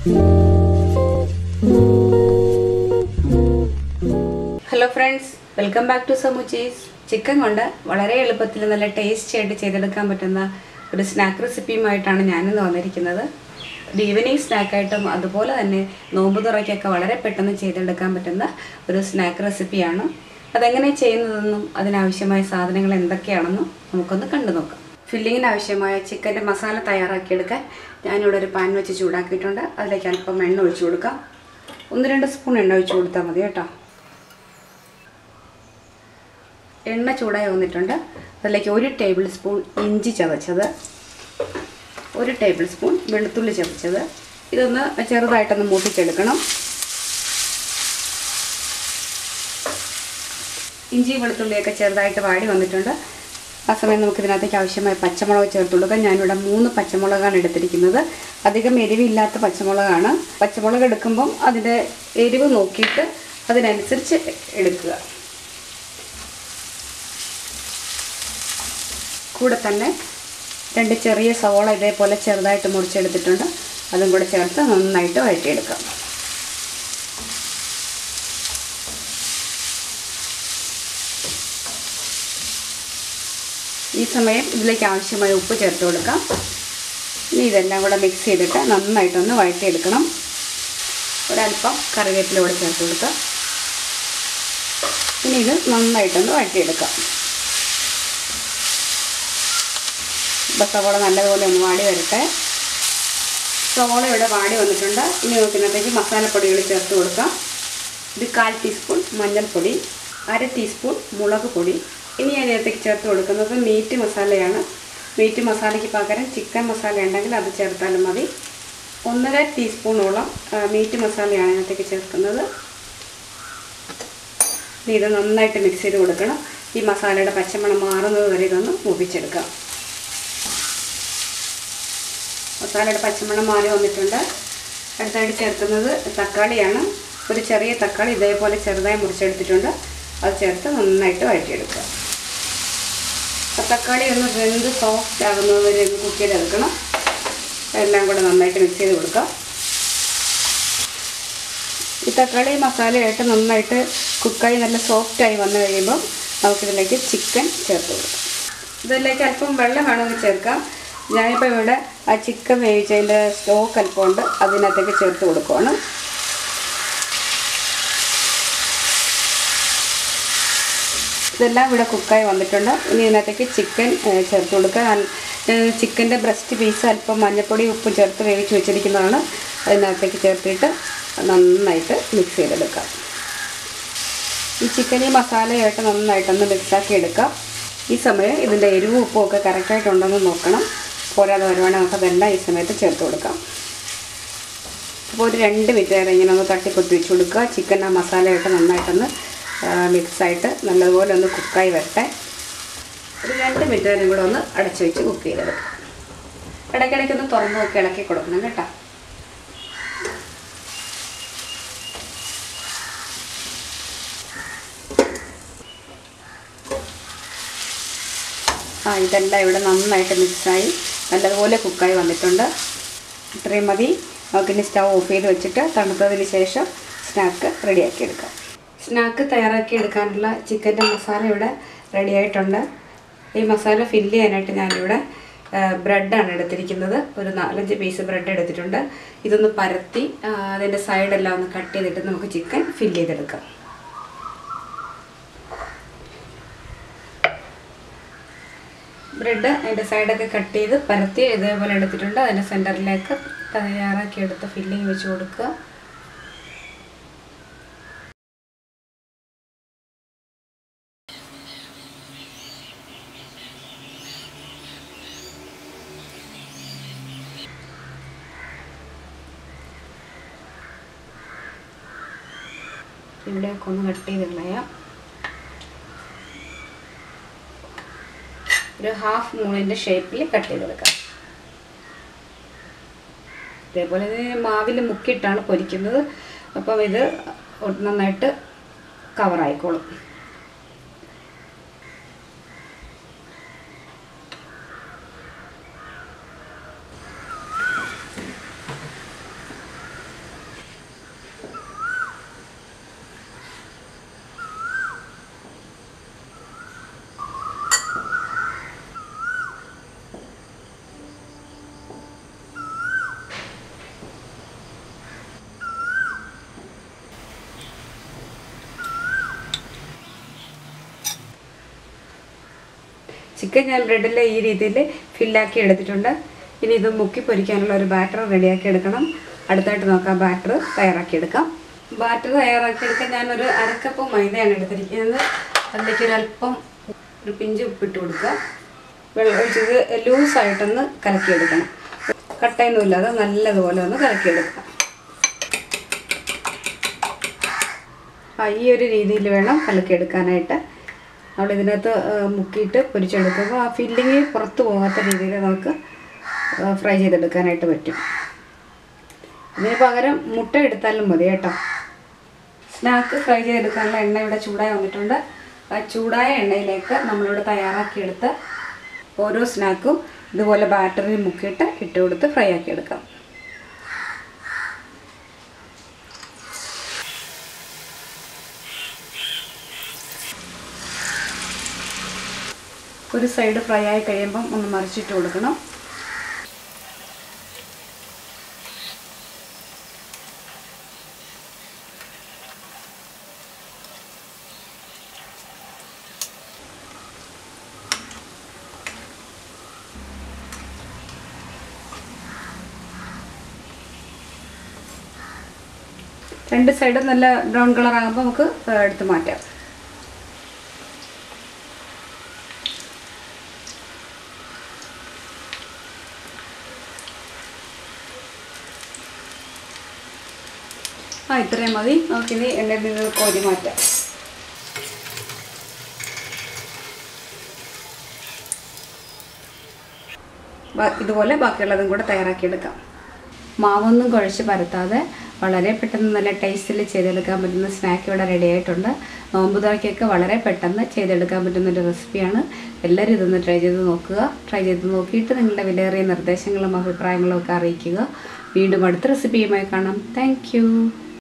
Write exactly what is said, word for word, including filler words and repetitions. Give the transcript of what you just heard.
Hello friends, welcome back to സമൂച്ചീസ്. Chicken കൊണ്ട് വളരെ എളുപ്പത്തിൽ നല്ല ടേസ്റ്റി ആയിട്ട് ചെയ്തെടുക്കാൻ പറ്റുന്ന ഒരു സ്നാക്ക് റെസിപ്പിയുമായിട്ടാണ് ഞാനിന്ന് വന്നിരിക്കുന്നത്. ഒരു ഈവനിങ് സ്നാക്കായിട്ടും അതുപോലെ തന്നെ നോമ്പ് തുറയ്ക്കൊക്കെ വളരെ പെട്ടെന്ന് ചെയ്തെടുക്കാൻ പറ്റുന്ന ഒരു സ്നാക്ക് റെസിപ്പിയാണ്. അതെങ്ങനെ ചെയ്യുന്നതെന്നും അതിനാവശ്യമായ സാധനങ്ങൾ എന്തൊക്കെയാണെന്നും നമുക്കൊന്ന് കണ്ടു നോക്കാം. ഫില്ലിങ്ങിന് ആവശ്യമായ ചിക്കൻ്റെ മസാല തയ്യാറാക്കിയെടുക്കാൻ ഞാനിവിടെ ഒരു പാൻ വെച്ച് ചൂടാക്കിയിട്ടുണ്ട്. അതിലേക്ക് അല്പം എണ്ണ ഒഴിച്ചു കൊടുക്കാം. ഒന്ന് രണ്ട് സ്പൂൺ എണ്ണ ഒഴിച്ചു കൊടുത്താൽ മതി കേട്ടോ. എണ്ണ ചൂടായി വന്നിട്ടുണ്ട്. അതിലേക്ക് ഒരു ടേബിൾ സ്പൂൺ ഇഞ്ചി ചതച്ചത്, ഒരു ടേബിൾ സ്പൂൺ വെളുത്തുള്ളി ചതച്ചത്, ഇതൊന്ന് ചെറുതായിട്ടൊന്ന് മൂപ്പിച്ചെടുക്കണം. ഇഞ്ചി വെളുത്തുള്ളിയൊക്കെ ചെറുതായിട്ട് വാടി വന്നിട്ടുണ്ട്. ആ സമയം നമുക്ക് ഇതിനകത്തേക്ക് ആവശ്യമായ പച്ചമുളക് ചേർത്ത് കൊടുക്കാം. ഞാനിവിടെ മൂന്ന് പച്ചമുളകാണ് എടുത്തിരിക്കുന്നത്. അധികം എരിവില്ലാത്ത പച്ചമുളകാണ്. പച്ചമുളക് എടുക്കുമ്പം അതിൻ്റെ എരിവ് നോക്കിയിട്ട് അതിനനുസരിച്ച് എടുക്കുക. കൂടെ തന്നെ രണ്ട് ചെറിയ സവോള ഇതേപോലെ ചെറുതായിട്ട് മുറിച്ചെടുത്തിട്ടുണ്ട്. അതും കൂടെ ചേർത്ത് നന്നായിട്ട് വഴറ്റിയെടുക്കാം. ഈ സമയം ഇതിലേക്ക് ആവശ്യമായ ഉപ്പ് ചേർത്ത് കൊടുക്കാം. ഇനി ഇതെല്ലാം കൂടെ മിക്സ് ചെയ്തിട്ട് നന്നായിട്ടൊന്ന് വഴറ്റിയെടുക്കണം. ഒരല്പം കറിവേപ്പില കൂടെ ചേർത്ത് കൊടുക്കാം. ഇനി ഇത് നന്നായിട്ടൊന്ന് വഴറ്റിയെടുക്കാം. ഇപ്പോൾ സവോള നല്ലതുപോലെ ഒന്ന് വാടി വരട്ടെ. സവോള ഇവിടെ വാടി വന്നിട്ടുണ്ട്. ഇനി നമുക്ക് ഇതിനകത്തേക്ക് മസാലപ്പൊടികൾ ചേർത്ത് കൊടുക്കാം. ഇത് കാൽ ടീസ്പൂൺ മഞ്ഞൾപ്പൊടി, അര ടീസ്പൂൺ മുളക് പൊടി. ഇനി അതിനകത്തേക്ക് ചേർത്ത് കൊടുക്കുന്നത് മീറ്റ് മസാലയാണ്. മീറ്റ് മസാലയ്ക്ക് പകരം ചിക്കൻ മസാല ഉണ്ടെങ്കിൽ അത് ചേർത്താലും മതി. ഒന്നര ടീസ്പൂണോളം മീറ്റ് മസാലയാണ് ഇതിനകത്തേക്ക് ചേർക്കുന്നത്. ഇനി ഇത് നന്നായിട്ട് മിക്സ് ചെയ്ത് കൊടുക്കണം. ഈ മസാലയുടെ പച്ചമണം മാറുന്നത് വരെ ഇതൊന്ന് മൂപ്പിച്ചെടുക്കാം. മസാലയുടെ പച്ചമണം മാറി വന്നിട്ടുണ്ട്. അടുത്തായിട്ട് ചേർക്കുന്നത് തക്കാളിയാണ്. ഒരു ചെറിയ തക്കാളി ഇതേപോലെ ചെറുതായി മുറിച്ചെടുത്തിട്ടുണ്ട്. അത് ചേർത്ത് നന്നായിട്ട് വഴറ്റിയെടുക്കുക. തക്കാളി ഒന്ന് വെന്ത് സോഫ്റ്റ് ആകുന്നത് വരെ ഒന്ന് കുക്ക് ചെയ്തെടുക്കണം. എല്ലാം കൂടെ നന്നായിട്ട് മിക്സ് ചെയ്ത് കൊടുക്കുക. ഈ തക്കാളി മസാലയായിട്ട് നന്നായിട്ട് കുക്കായി നല്ല സോഫ്റ്റായി വന്നു കഴിയുമ്പം നമുക്കിതിലേക്ക് ചിക്കൻ ചേർത്ത് കൊടുക്കാം. ഇതിലേക്ക് അല്പം വെള്ളം വേണമെങ്കിൽ ചേർക്കാം. ഞാനിപ്പോൾ ഇവിടെ ആ ചിക്കൻ വേവിച്ചതിൻ്റെ സ്റ്റോക്ക് അല്പം ഉണ്ട്, അതിനകത്തേക്ക് ചേർത്ത് കൊടുക്കുകയാണ്. ഇതെല്ലാം ഇവിടെ കുക്കായി വന്നിട്ടുണ്ട്. ഇനി ഇതിനകത്തേക്ക് ചിക്കൻ ചേർത്ത് കൊടുക്കുക. ചിക്കൻ്റെ ബ്രസ്റ്റ് പീസ് അല്പം മഞ്ഞൾപ്പൊടി ഉപ്പും ചേർത്ത് വേവിച്ച് വെച്ചിരിക്കുന്നതാണ്. അതിനകത്തേക്ക് ചേർത്തിട്ട് നന്നായിട്ട് മിക്സ് ചെയ്തെടുക്കാം. ഈ ചിക്കൻ ഈ മസാലയായിട്ട് നന്നായിട്ടൊന്ന് മിക്സാക്കി എടുക്കാം. ഈ സമയം ഇതിൻ്റെ എരിവും ഉപ്പും ഒക്കെ കറക്റ്റായിട്ടുണ്ടെന്ന് നോക്കണം. പോരാതെ വരുവാണെങ്കിൽ നമുക്ക് അതെല്ലാം ഈ സമയത്ത് ചേർത്ത് കൊടുക്കാം. അപ്പോൾ ഒരു രണ്ട് മിനിറ്റ് നേരം ഇങ്ങനെ ഒന്ന് തട്ടിപ്പൊത്തി വെച്ച് കൊടുക്കുക. ചിക്കൻ ആ മസാലയായിട്ട് നന്നായിട്ടൊന്ന് മിക്സായിട്ട് നല്ലതുപോലെ ഒന്ന് കുക്കായി വരട്ടെ. ഒരു രണ്ട് മിനിറ്റ് നേരം കൂടെ ഒന്ന് അടച്ചു വെച്ച് കുക്ക് ചെയ്തെടുക്കാം. ഇടയ്ക്കിടയ്ക്കൊന്ന് തുറന്ന് നോക്കി ഇളക്കി കൊടുക്കണം കേട്ടോ. ആ ഇതെല്ലാം ഇവിടെ നന്നായിട്ട് മിക്സായി നല്ലതുപോലെ കുക്കായി വന്നിട്ടുണ്ട്. ഇത്രയും മതി. നമുക്കിനി സ്റ്റവ് ഓഫ് ചെയ്ത് വെച്ചിട്ട് തണുത്തതിന് ശേഷം സ്നാക്ക് റെഡിയാക്കി എടുക്കാം. സ്നാക്ക് തയ്യാറാക്കി എടുക്കാനുള്ള ചിക്കൻ്റെ മസാല ഇവിടെ റെഡി ആയിട്ടുണ്ട്. ഈ മസാല ഫില്ല് ചെയ്യാനായിട്ട് ഞാനിവിടെ ബ്രെഡാണ് എടുത്തിരിക്കുന്നത്. ഒരു നാലഞ്ച് പീസ് ബ്രെഡ് എടുത്തിട്ടുണ്ട്. ഇതൊന്ന് പരത്തി അതിൻ്റെ സൈഡെല്ലാം ഒന്ന് കട്ട് ചെയ്തിട്ട് നമുക്ക് ചിക്കൻ ഫില്ല് ചെയ്തെടുക്കാം. ബ്രെഡ് അതിൻ്റെ സൈഡൊക്കെ കട്ട് ചെയ്ത് പരത്തി ഇതേപോലെ എടുത്തിട്ടുണ്ട്. അതിൻ്റെ സെൻറ്ററിലേക്ക് തയ്യാറാക്കി എടുത്ത് ഫില്ലിങ് വെച്ച് കൊടുക്കുക. ഇവിടെയൊക്കെ ഒന്ന് കട്ട് ചെയ്ത് കളയാം. ഒരു ഹാഫ് മൂണിൻ്റെ ഷേപ്പിൽ കട്ട് ചെയ്തെടുക്കാം. ഇതേപോലെ ഇത് മാവിൽ മുക്കിയിട്ടാണ് പൊരിക്കുന്നത്. അപ്പം ഇത് നന്നായിട്ട് കവറായിക്കോളും. ചിക്കൻ ഞാൻ ബ്രെഡിൽ ഈ രീതിയിൽ ഫില്ലാക്കി എടുത്തിട്ടുണ്ട്. ഇനി ഇത് മുക്കി പൊരിക്കാനുള്ള ഒരു ബാറ്റർ റെഡിയാക്കി എടുക്കണം. അടുത്തായിട്ട് നോക്കാം ബാറ്റർ തയ്യാറാക്കിയെടുക്കാം. ബാറ്റർ തയ്യാറാക്കിയെടുക്കാൻ ഞാനൊരു അരക്കപ്പ് മൈദയാണ് എടുത്തിരിക്കുന്നത്. അതിലേക്ക് ഒരല്പം ഒരു പിഞ്ച് ഉപ്പിട്ട് കൊടുക്കുക. വെള്ളം ഒഴിച്ചത് ലൂസായിട്ടൊന്ന് കലക്കിയെടുക്കണം. കട്ടയൊന്നും ഇല്ലാതെ നല്ലതുപോലെ ഒന്ന് കലക്കിയെടുക്കുക. ഈ ഒരു രീതിയിൽ വേണം കലക്കിയെടുക്കാനായിട്ട്. നമ്മൾ ഇതിനകത്ത് മുക്കിയിട്ട് പൊരിച്ചെടുക്കുമ്പോൾ ആ ഫില്ലിങ് പുറത്ത് പോകാത്ത രീതിയിൽ നമുക്ക് ഫ്രൈ ചെയ്തെടുക്കാനായിട്ട് പറ്റും. ഇതിന് പകരം മുട്ട എടുത്താലും മതി കേട്ടോ. സ്നാക്ക് ഫ്രൈ ചെയ്തെടുക്കാനുള്ള എണ്ണ ഇവിടെ ചൂടായി വന്നിട്ടുണ്ട്. ആ ചൂടായ എണ്ണയിലേക്ക് നമ്മളിവിടെ തയ്യാറാക്കിയെടുത്ത് ഓരോ സ്നാക്കും ഇതുപോലെ ബാറ്ററിൽ മുക്കിയിട്ട് ഇട്ട് കൊടുത്ത് ഫ്രൈ ആക്കിയെടുക്കാം. ഒരു സൈഡ് ഫ്രൈ ആയി കഴിയുമ്പം ഒന്ന് മറിച്ചിട്ട് കൊടുക്കണം. രണ്ട് സൈഡും നല്ല ബ്രൗൺ കളർ ആകുമ്പോൾ നമുക്ക് എടുത്ത് മാറ്റാം. ആ ഇത്രയും മതി. നമുക്കിനി എണ്ണയിൽ നിന്ന് കോരി മാറ്റാം. ഇതുപോലെ ബാക്കിയുള്ളതും കൂടെ തയ്യാറാക്കിയെടുക്കാം. മാവൊന്നും കുഴച്ച് പരത്താതെ വളരെ പെട്ടെന്ന് നല്ല ടേസ്റ്റിൽ ചെയ്തെടുക്കാൻ പറ്റുന്ന സ്നാക്ക് ഇവിടെ റെഡി ആയിട്ടുണ്ട്. നോമ്പ് തുറക്കൊക്കെ വളരെ പെട്ടെന്ന് ചെയ്തെടുക്കാൻ പറ്റുന്നൊരു റെസിപ്പിയാണ്. എല്ലാവരും ഇതൊന്ന് ട്രൈ ചെയ്ത് നോക്കുക. ട്രൈ ചെയ്ത് നോക്കിയിട്ട് നിങ്ങളുടെ വിലയേറിയ നിർദ്ദേശങ്ങളും അഭിപ്രായങ്ങളും ഒക്കെ അറിയിക്കുക. വീണ്ടും അടുത്ത റെസിപ്പിയുമായി കാണാം. താങ്ക്